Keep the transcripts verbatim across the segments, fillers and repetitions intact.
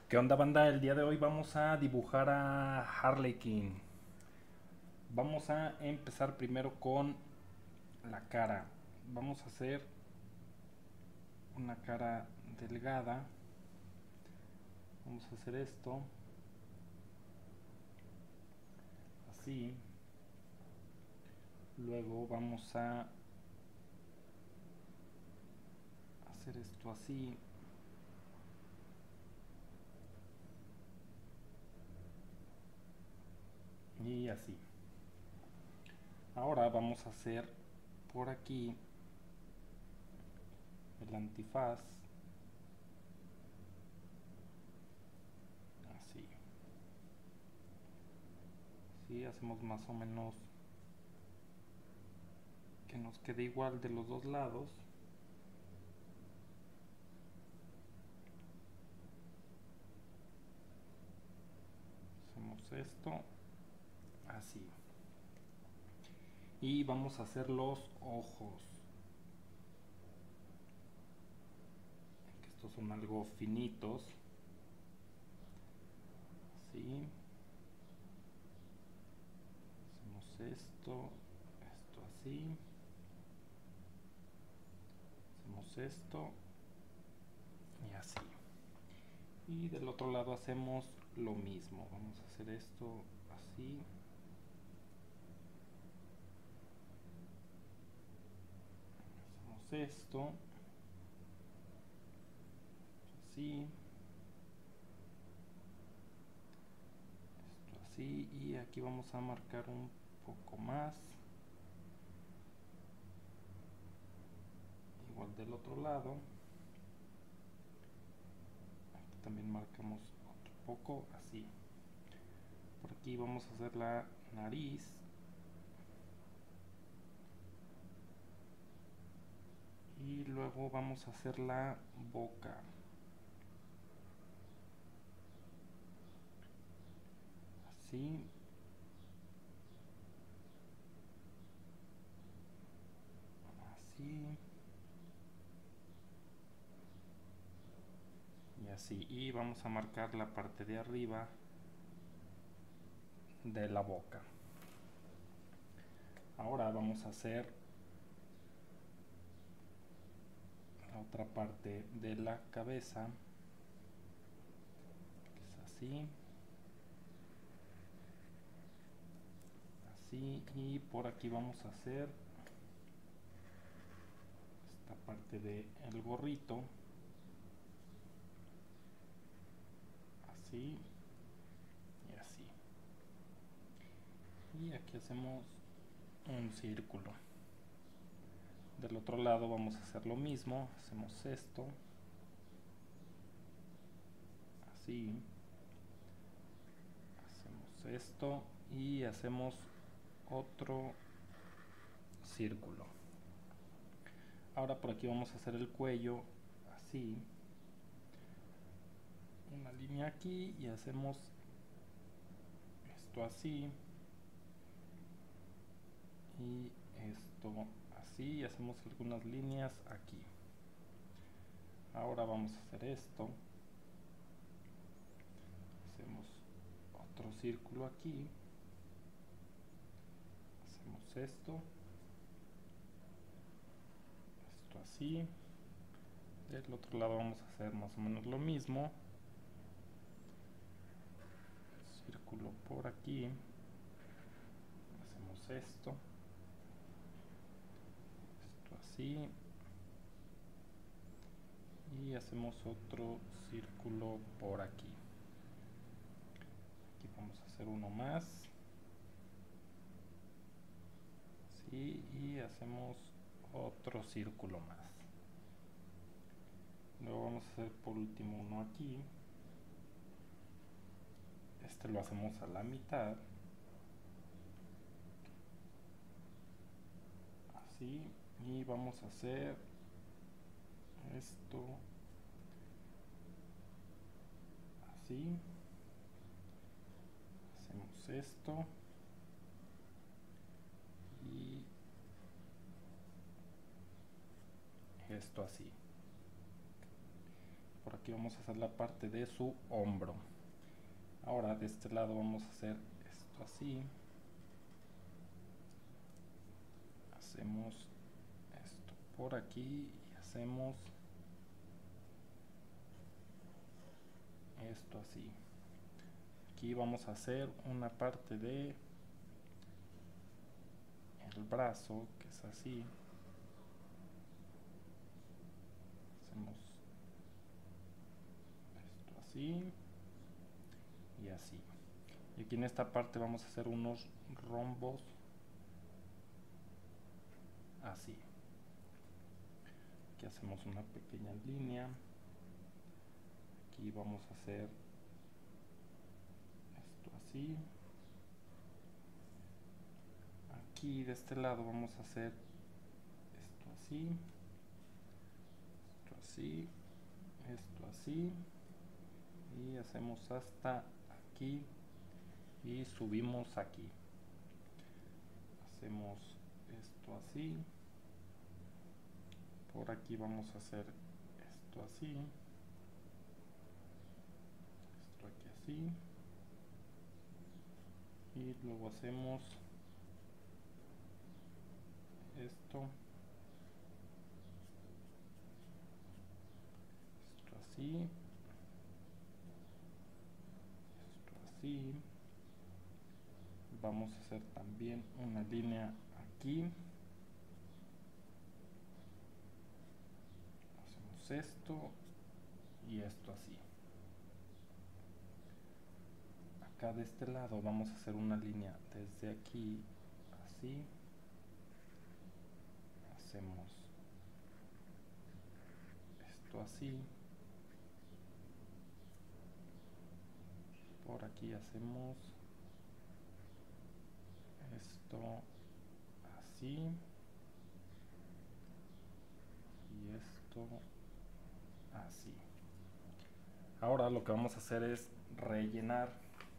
¿Qué onda, banda? El día de hoy vamos a dibujar a Harley Quinn. Vamos a empezar primero con la cara. Vamos a hacer una cara delgada. Vamos a hacer esto así. Luego vamos a hacer esto así. Y así. Ahora vamos a hacer por aquí el antifaz. Así. Sí, hacemos más o menos que nos quede igual de los dos lados. Hacemos esto así. Y vamos a hacer los ojos. Que estos son algo finitos. Así. Hacemos esto, esto así. Hacemos esto y así. Y del otro lado hacemos lo mismo. Vamos a hacer esto así. Hacemos esto así. Esto así. Y aquí vamos a marcar un poco más. Igual del otro lado. Aquí también marcamos otro poco así. Por aquí vamos a hacer la nariz. Y luego vamos a hacer la boca. Así. Así. Y así. Y vamos a marcar la parte de arriba de la boca. Ahora vamos a hacer la otra parte de la cabeza, que es así, así, y por aquí vamos a hacer esta parte del gorrito, así y así. Y aquí hacemos un círculo. Del otro lado vamos a hacer lo mismo, hacemos esto, así, hacemos esto y hacemos otro círculo. Ahora por aquí vamos a hacer el cuello así, una línea aquí y hacemos esto así y esto así y hacemos algunas líneas aquí. Ahora vamos a hacer esto, hacemos otro círculo aquí, hacemos esto, esto así. Del otro lado vamos a hacer más o menos lo mismo, círculo por aquí, hacemos esto, esto así y hacemos otro círculo por aquí. Aquí vamos a hacer uno más, así, y hacemos otro círculo más. Luego vamos a hacer por último uno aquí. Este lo hacemos a la mitad, así, y vamos a hacer esto así, hacemos esto y esto así. Por aquí aquí vamos a hacer la parte de su hombro. Ahora de este lado vamos a hacer esto así. Hacemos esto por aquí y hacemos esto así. Aquí vamos a hacer una parte de el brazo, que es así. Hacemos esto así y así. Y aquí en esta parte vamos a hacer unos rombos así. Aquí hacemos una pequeña línea. Aquí vamos a hacer esto así. Aquí de este lado vamos a hacer esto así, esto así, esto así, y hacemos hasta aquí y subimos aquí. Hacemos esto así. Por aquí vamos a hacer esto así, esto aquí así, y luego hacemos esto, esto así, esto así. Vamos a hacer también una línea aquí. Hacemos esto y esto así. Acá de este lado vamos a hacer una línea desde aquí así. Hacemos esto así. Por aquí hacemos esto así y esto así. Ahora lo que vamos a hacer es rellenar.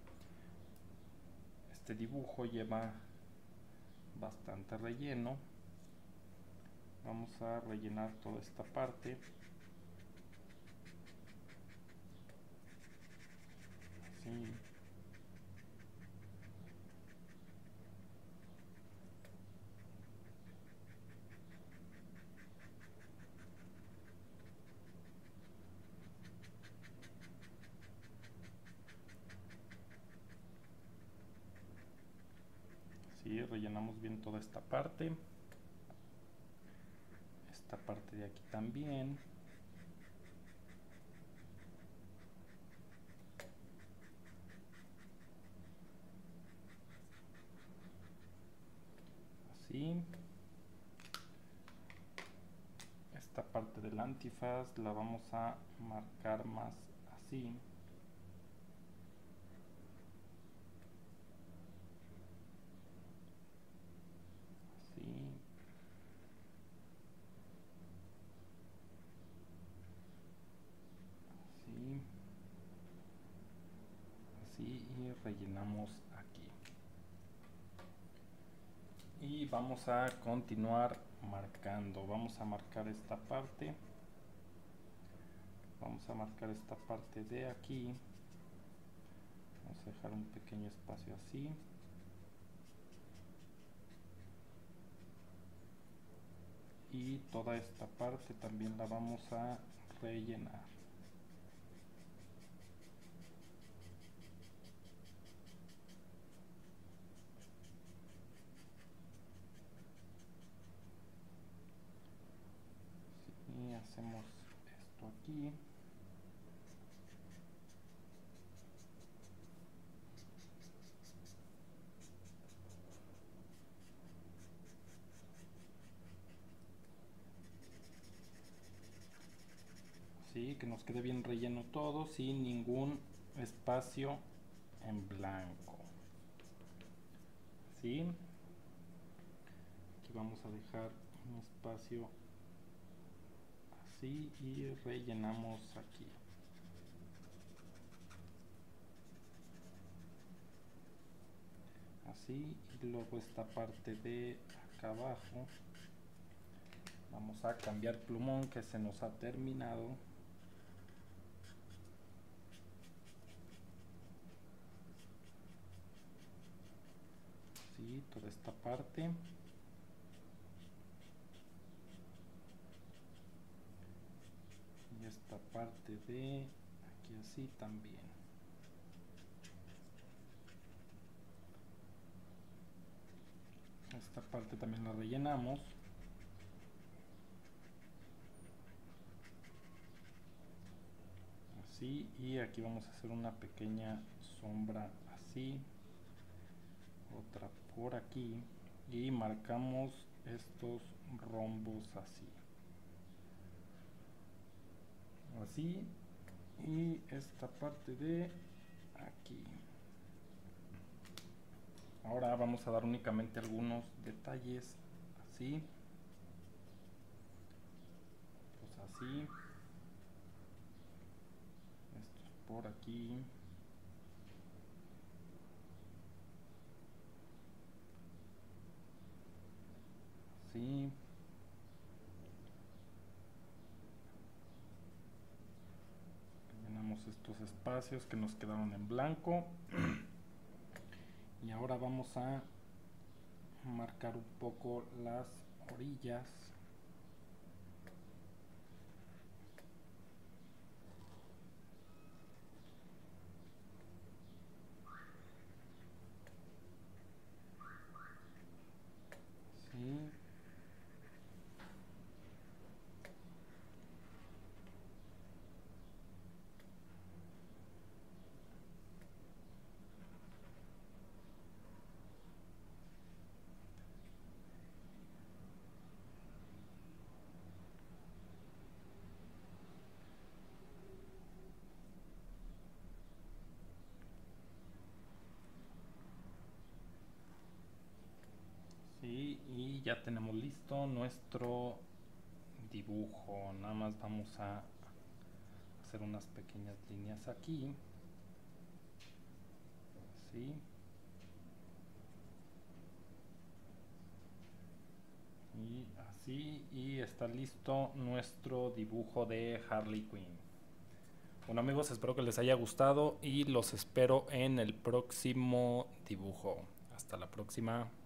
Este dibujo lleva bastante relleno. Vamos a rellenar toda esta parte así. Así rellenamos bien toda esta parte. Esta parte de aquí también. Así. Esta parte del antifaz la vamos a marcar más así. Así. Así. Así y rellenamos aquí. Y vamos a continuar marcando. Vamos a marcar esta parte. Vamos a marcar esta parte de aquí. Vamos a dejar un pequeño espacio así. Y toda esta parte también la vamos a rellenar. Y hacemos esto aquí. Sí, que nos quede bien relleno todo, sin ningún espacio en blanco. ¿Sí? Aquí vamos a dejar un espacio así y rellenamos aquí. Así, y luego esta parte de acá abajo vamos a cambiar plumón que se nos ha terminado. así toda esta parte. Y esta parte de aquí así también. Esta parte también la rellenamos. Así, y aquí vamos a hacer una pequeña sombra así, otra por aquí, y marcamos estos rombos así, así, y esta parte de aquí. Ahora vamos a dar únicamente algunos detalles así, pues así, estos por aquí, así, llenamos estos espacios que nos quedaron en blanco. Y ahora vamos a marcar un poco las orillas. Sí. Sí, y ya tenemos listo nuestro dibujo. Nada más vamos a hacer unas pequeñas líneas aquí. Sí. Y así, y está listo nuestro dibujo de Harley Quinn. Bueno amigos, espero que les haya gustado y los espero en el próximo dibujo. Hasta la próxima.